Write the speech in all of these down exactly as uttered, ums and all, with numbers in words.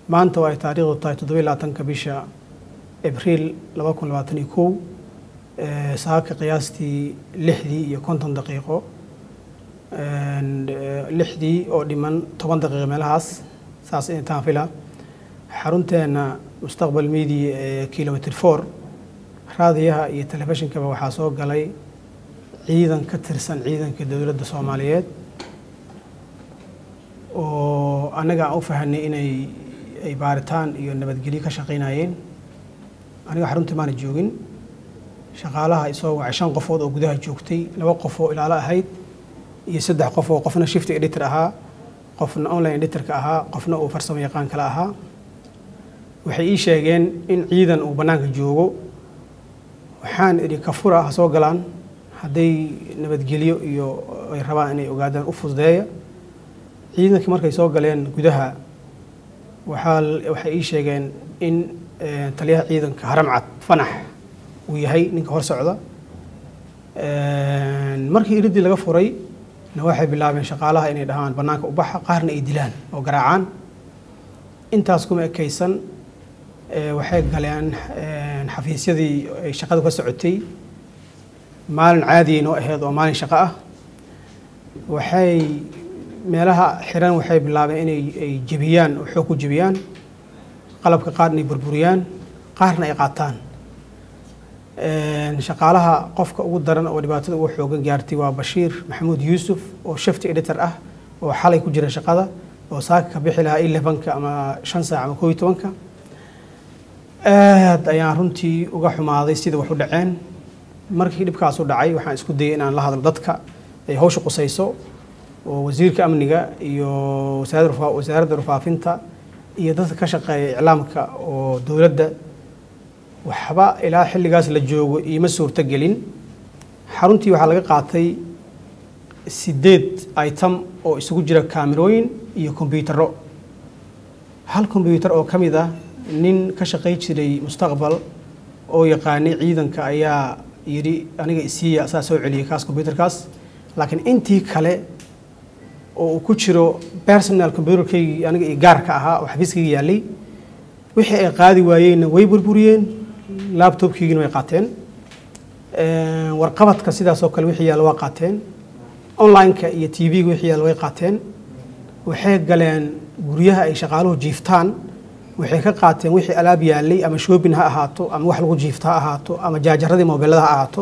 maanta waa taariikhdu tahay toddoba iyo labaatanka bisha Abriil laba kun labaatan iyo kow ee saaka qiyaastii lixdii iyo konton daqiiqo ee lixdii oo dhiman toban daqiiqo meelahaas saas intaan fila xarunteena mustaqbal media ee kilometer four raadiyaha iyo telefishinka waxaa soo galay ciidan ka tirsan ciidanka dawladda Soomaaliyeed oo anaga u fahanay inay ay baaritaan iyo nabadgelyo ka shaqeynayeen aniga xarunta maana joogin shaqaalaha isoo waa shan qofood oo gudaha joogtay laba qof oo ilaalo ahayd iyo saddex qof oo qofna shift editor ahaa qofna online editor ka ahaa qofna uu farsamo yaqaan kala ahaa waxay ii sheegeen in ciidan uu banaanka joogo waxaan iri ka fura ha soo galaan haday nabadgelyo iyo ay rabaan inay ogaadaan u fududeeya ciidankii markay soo galeen gudaha waxaa waxay ii sheegeen in taliyaha ciidanka Haramcad Fanax uu yahay ninka hor socda markii iridii laga furay waxay bilaabeen shaqaalaha inay dhahaan banaanka u baxa qaarna ay dilaan oo garaacaan intaas kuma ekaysan waxay galeen xafiisyadii ay shaqada ka socotay maalin caadi inoo ahayd oo maalin shaqo ah waxay meelaha xiran waxay bilaabeen inay ay jabiyaan oo xoog ku jabiyaan qalabka qaarna ay burburiyaan qaarna ay qaataan ee shaqaalaha qofka ugu daran oo dhibaatada ugu xoogan gaartay waa Bashiir Maxamuud Yuusuf oo shift editor ah oo xalay ku jira shaqada oo saaka ka bixi lahaa eleven-ka ama shan saac ama kow iyo toban-ka aad ayaan runtii uga xumaaday sida wax u dhaceen markii dhibkaas u dhacay waxaan isku dayay inaan la hadlo dadka ay hawsha qusayso oo wasiirka amniga iyo wasaaradda wasaaradda warfaafinta iyo dadka ka shaqeeya iclaamka oo dawladda waxba ilaa xilligaas la joogo ima suurta gelin xaruntii waxa laga qaatay sideed item oo isugu jira kaamirooyin iyo kombiyuutarro hal kombiyuutar oo kamid ah nin ka shaqeey jiray mustaqbal oo yaqaanay ciidanka ayaa yiri aniga isiya asaa soo celiyay kaas kombiyuutarkaas laakiin intii kale oo ku jiro personal computerkaygi aniga iyo gaarka ahaa oo xafiiskayga yaalay wixii ay qaadi waayeen way burburiyeen laptopkiina way qaateen ee warqabadka sidaas oo kale wixii yaal waa qaateen online-ka iyo T V-ga wixii yaal way qaateen waxay galeen guryaha ay shaqaaluhu jiiftaan waxay ka qaateen wixii alaab yaalay ama shopping ha ahaato ama wax lagu jiifta ha ahaato ama jaajaradii mobilada ha ahaato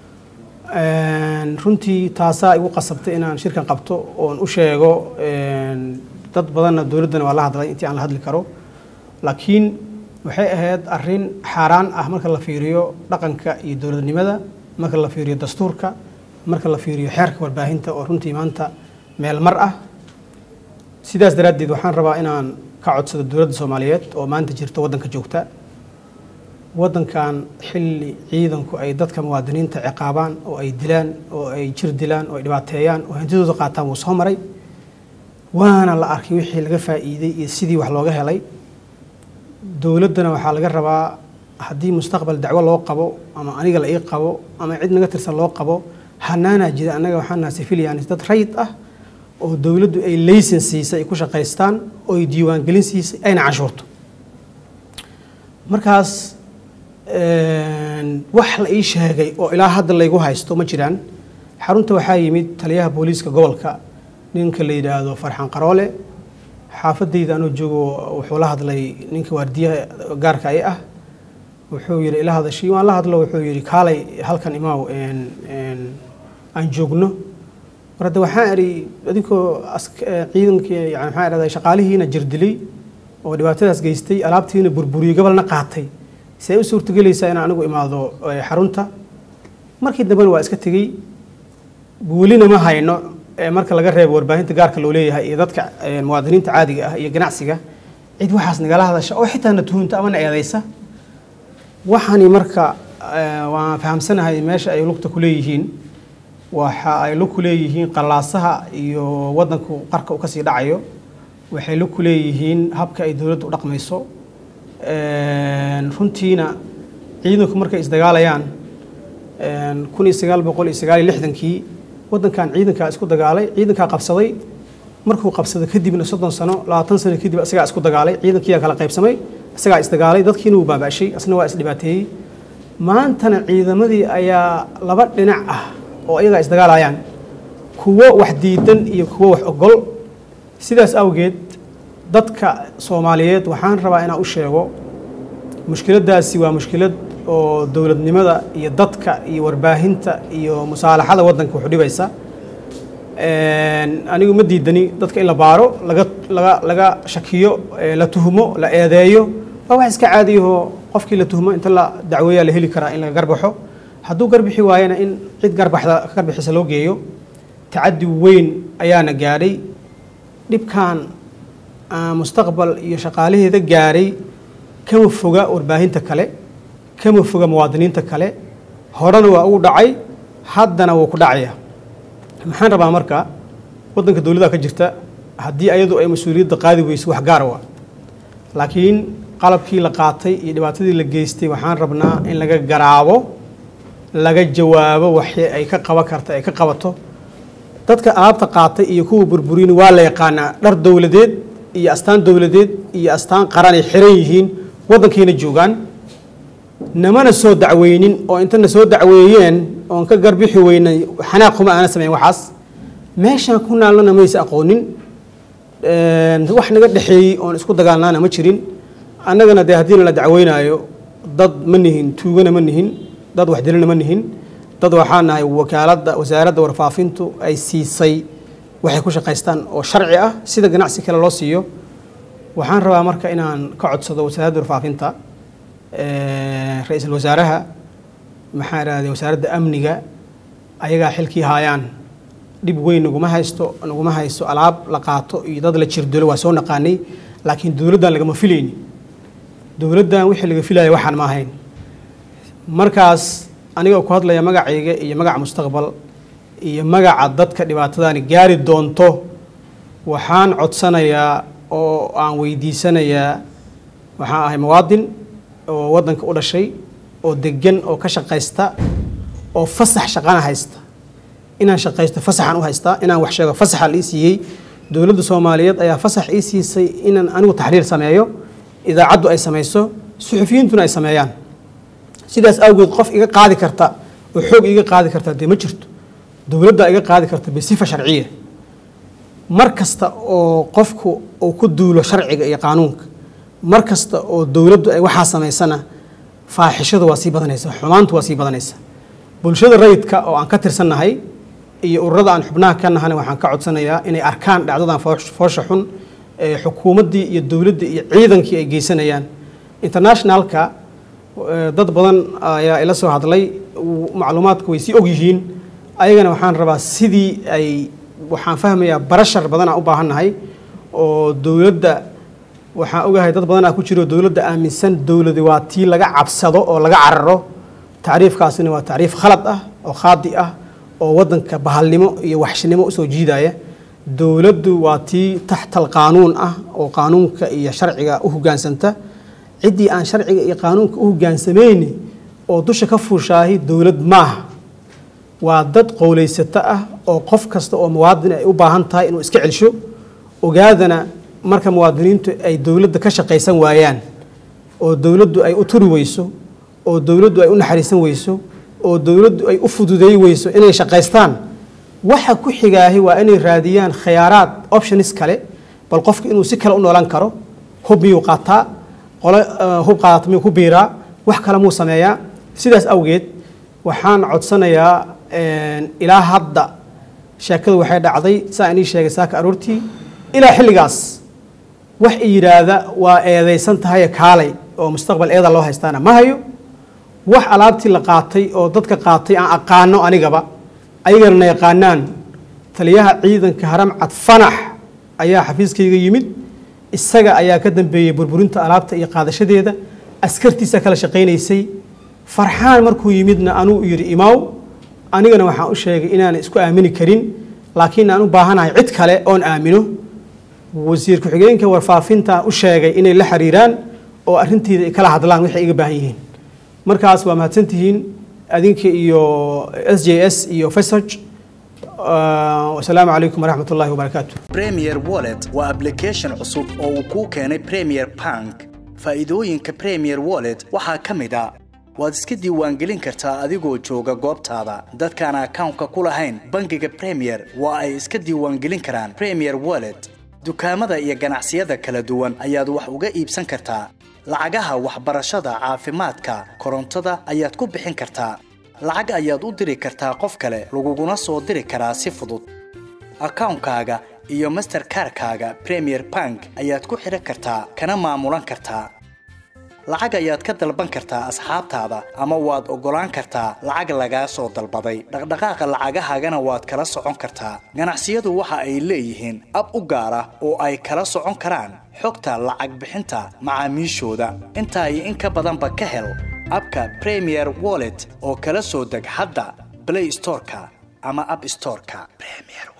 een runtii taasa igu qasabtay inaan shirkan qabto oo u sheego een dad badan dawladana waa la hadlay intii aan la hadli karo laakiin waxay ahayd arrin xaraan ah marka la fiiriyo dhaqanka iyo dawladnimada marka la fiiriyo dastuurka marka la fiiriyo xeerka warbaahinta oo runtii maanta meel mar ah sidaas daraadeed waxaan rabaa inaan ka codsado dawladda Soomaaliyeed oo maanta jirto wadanka joogta wadankan xilli ciidanku ay dadka muwaadiniinta ciqaabaan oo ay dilaan oo ay jir dilaan oo ay dhibaateeyaan oo hantidooda qaataan wuu soo maray waana la arkay wixii laga faa'iiday iyo sidii wax looga helay dawladdana waxaa laga rabaa haddii mustaqbal dacwo loo qabo ama aniga la ii qabo ama cid naga tirsan loo qabo hanaana jira anaga waxaan nahay civilians dad rayd ah oo dawladdu ay license siisay ku shaqeystaan oo ay diiwaan gelin siisay ayna cashuurto markaas een wax la ii sheegay oo ilaa hadda la igu haysto ma jiraan xarunta waxaa yimid taliyaha booliiska gobolka ninka la yiraahdo Farxan Qaroole xaafadayda anoo joogo wuxuu la hadlay ninka waardiyaha gaarka ay ah wuxuu yiri ila hadashay waan la hadlo wuxuu yiri kaalay halkan imaaw een een aan joogno marada waxaan iri adinkoo ciidankii yani maxaa iraday shaqaalihiina jirdilay oo dhibaatadaas geystay alaabtiina burburiyay gobolna qaatay say u suurtagelaysaa in anigu imaado xarunta markii dambe waa iska tagay buulina ma hayno marka laga reebo warbaahinta gaarka loo leeyahay iyo dadka muwaadiniinta caadiga ah iyo ganacsiga cid waxaas nagala hadasha oo xitaa na tuhunta ama na eedaysa waxani marka waan fahamsanahay meesha ay lugta ku leeyihiin waxa ay lug ku leeyihiin qalaasaha iyo wadanku qarka u ka sii dhacayo waxay lug ku leeyihiin habka ay dawladdu u dhaqmayso een runtiina ciidanku markay isdagaalayaan een kun iyo sagaal boqol iyo sagaal iyo lixdan-kii wadankan ciidanka isku dagaalay ciidanka qabsaday markuu qabsado kadibna soddon sano labaatan sano kadib isagaa isku dagaalay ciidankiiyaa kala qaybsamay isagaa isdagaalay dadkiina wuu baabaashay asna waa isdhibaateeyey maantana ciidamadii ayaa laba dhinac ah oo iyagaa isdagaalayaan kuwo wax diidan iyo kuwo wax ogol sidaas awgeed dadka Soomaaliyeed waxaan rabaa inaan u sheego mushkiladaasi waa mushkilad oo dawladnimada iyo dadka iyo warbaahinta iyo musaalaxada wadanka wuxuu dhibaysa een anigu ma diidani dadka in la baaro laga laga laga shakiyo la tuhumo la eedeeyo waa wax iska caadi ah qofkii la tuhumo inta la dacweeyo la heli karaa in laga garbaxo hadduu garbixi waayana in cid garbaxda garbixisa loo geeyo tacaddi weyn ayaana gaaray dhibkan mustaqbal iyo shaqaalaheeda gaaray kama foga warbaahinta kale kama foga muwaadiniinta kale horena waa ugu dhacay haddana wuu ku dhacaya maxaan rabaa marka wadanka dawladda ka jirta haddii ayadu ay mas'uuliyadda qaadi weyso wax gaar ah laakiin qalabkii la qaatay iyo dhibaatadii la geystay waxaan rabnaa in laga garaabo laga jawaabo wixii ay ka qaban karto ay ka qabato dadka alaabta qaatay iyo kuwa burburin waa la yaqaanaa dhar dawladeed iyo astaan dawladeed iyo astaan qaran ay xiran yihiin wadankeena joogaan namana soo dacweynin oo intana soo dacweeyeen oo ka garbixi weynay xanaaq kuma aan sameyn waxaas meeshaan ku naalna maysa aqoonin ee wax naga dhaxeeyay oo isku dagaalnaana ma jirin annagana de hadii la dacweynayo dad ma nihin tuugana ma nihin dad wax dilana ma nihin dad waxaan nahay wakaaladda wasaaradda warfaafintu ay siisay waxay ku shaqeystaan oo sharci ah sida ganacsi kale loo siiyo waxaan rabaa marka inaan ka codsado wasaaradda warfaafinta ee ra'iisul wasaaraha maxaa raadiyay wasaaradda amniga ayaga xilkii haayaan dib weyn naguma haysto naguma haysto alaab la qaato iyo dad la jirdilo waa soo naqaanay laakiin dawladdan laga ma filayni dawladdan wixii laga filayo waxaan ma ahayn markaas aniga ku hadlaya magacayga iyo magaca mustaqbal iyo magaca dadka dhibaatadani gaari doonto waxaan codsanayaa oo aan weydiisanayaa waxaan ahay muwaadin oo wadanka u dhashay oo degan oo ka shaqeysta oo fasax shaqana haysta inaan shaqeysto fasaxan u haysta inaan wax sheego fasaxa la siiyay dawladda Soomaaliyeed ayaa fasax ii siisay inaan anigu taxriir sameeyo idaacaddu ay sameyso suxufiyiintuna ay sameeyaan sidaas awgeed qof iga qaadi karta oo xoog iga qaadi karta de ma jirto dawladda iga qaadi karta bisifa sharciye markasta oo qofku uu ku duulo sharciga iyo qaanuunka markasta oo dawladdu ay waxa sameysana faaxishadu waa sii badanaysa xumaantu waa sii badanaysa bulshada rayidka oo aan ka tirsanahay iyo ururada aan xubnaha ka nahay waxaan ka codsanayaa inay arkaan dhacdadan foosha xun ee xukuumadii iyo dawladda iyo ciidankii ay geysanayaan internationalka dad badan ayaa ila soo hadlay macluumaadku way si og yihiin ayagana waxaan rabaa sidii ay waxaan fahmayaa barashar badan aan u baahanahay oo dawladda waxaan ogahay dad badan ku jiro dawladda aaminsan dawladda waa tii laga cabsado oo laga cararo taariifkaasina waa taariif khalad ah oo khaadi ah oo wadanka bahalnimo iyo waxshinimo u soo jiidaya dawladdu waa tii taxta qaanuun ah oo qaanuunka iyo sharciga u hogaansanta cidii aan sharciga iyo qaanuunka u hoggaansameyn oo dusha ka fuushaahi dawlad maaha waa dad qowleysata ah oo qof kasta oo muwaadin ay u baahan tahay inuu iska celsho ogaadana marka muwaadiniintu ay dawladda ka shaqeysan waayaan oo dawladdu ay u turi weyso oo dawladdu ay u naxariisan weyso oo dawladdu ay u fududeey weyso inay shaqeystaan waxa ku xigaahi waa inay raadiyaan khiyaaraad options kale bal qofku inuu si kale u noolan karo hub miyuu qaataa qolo hub qaata miyuu ku biiraa wax kale muu sameeyaa sidaas awgeed waxaan codsanayaa ilaa hadda sheekadu waxay dhacday saa inii sheegay saaka aroortii ilaa xilligaas wax yiraahda waa eedeysan tahay kaalay oo mustaqbal eeda loo haystaana ma hayo wax alaabtii la qaatay oo dadka qaatay aan aqaano anigaba ayagana yaqaanaan taliyaha ciidanka haram cad fanax ayaa xafiiskayga yimid isaga ayaa ka dambeeyay burburinta alaabta iyo qaadashadeeda askartiisa kala shaqeynaysay farxaan markuu yimidna anuu yiri imaaw anigana waxaan u sheegay inaan isku aamini karin laakiin aan u baahanahay cid kale oon aamino wasiir ku xigeenka warfaafinta u sheegay inay la xiriiraan oo arinteeda ay kala hadlaan wixii iga baahan yihiin markaas waa mahadsantihiin adinka iyo S J S iyo Faisal والسلام عليكم ورحمة الله وبركاته. Premier Wallet waa application cusub oo uu ku keenay Premier Bank. Faa'iidooyinka Premier Wallet waxaa ka mid ah waad iska diiwaangelin kartaa adigoo jooga goobtaada. Dadkaan account-ka ku lahayn bangiga Premier waa ay iska diiwaangelin karaan Premier Wallet. dukaamada iyo ganacsiyada kala duwan ayaad wax uga iibsan kartaa. lacagaha waxbarashada, caafimaadka, korontada ayaad ku bixin kartaa. lacag ayaad u diri kartaa qof kale, laguguna soo diri karaa si fudud. account-kaaga iyo Mastercard-kaaga Premier Bank ayaad ku xiran kartaa kana maamulan kartaa. lacag ayaad ka dalban kartaa asxaabtaada ama waad ogolaan kartaa lacag laga soo dalbaday. dhaqdhaqaaqa lacagahaagana waad kala socon kartaa. ganacsiyadu waxa ay leeyihiin ab u gaar ah oo ay kala socon karaan xogta lacag bixinta macaamiishooda. inta ay in ka badan ba ka hel abka Premier Wallet oo kala soo deg hadda Play Store-ka ama App Store-ka. Premier